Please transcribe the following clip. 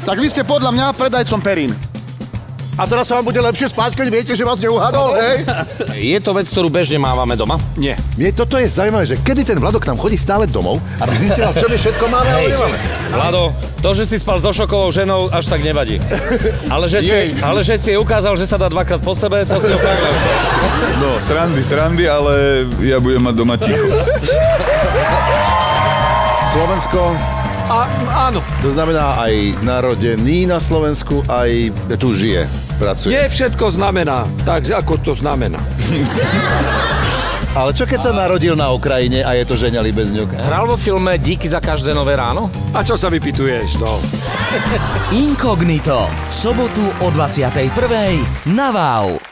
Tak vy ste podľa mňa predajcom perín. A teraz sa vám bude lepšie spať, keď viete, že vás neuhadol, hej? Je to vec, ktorú bežne mávame doma? Nie. Toto je zaujímavé, že kedy ten Vlado k nám chodí stále domov, aby zistil, čo my všetko máme a nemáme. Vlado, to, že si spal so šokovou ženou, až tak nevadí. Ale že si jej ukázal, že sa dá dvakrát po sebe, to si ho fakt. No, srandy, ale ja budem mať doma ticho. Slovensko. Áno. To znamená aj narodený na Slovensku, aj tu žije, pracuje. Nie všetko znamená tak, ako to znamená. Ale čo keď sa narodil na Ukrajine a je to Ženia Líbezňuk? Hral vo filme Díky za každé nové ráno? A čo sa vypytuješ, no? Inkognito. V sobotu o 21:00 na Wow.